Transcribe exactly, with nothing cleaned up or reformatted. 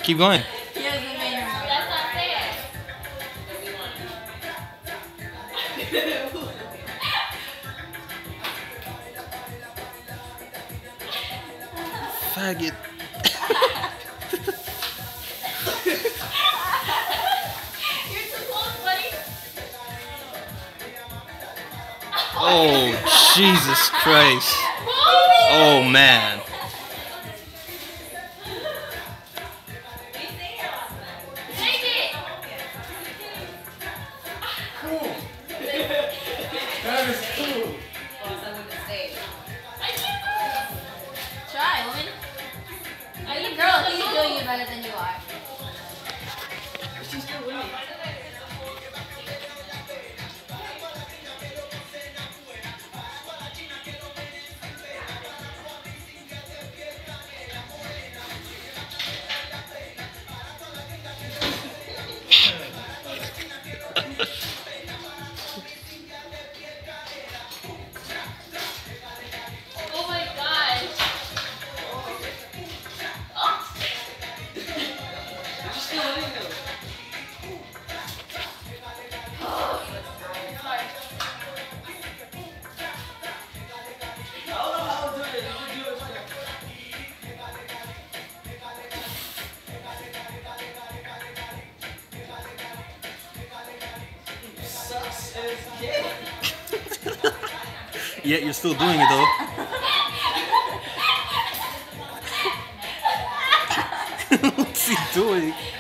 Keep going. He hasn't made her move. That's not fair. Faggot. You're too close, buddy. Oh, Jesus Christ. Oh, man. Take it. Cool. That is cool. Try, woman. Are you girl? He's doing it better than you are. She's still winning. Oh my gosh. Oh. She's still winning though. Sorry. I don't know how to do it. You do it for sucks as gay. Yet you're still doing it, though. What's he doing?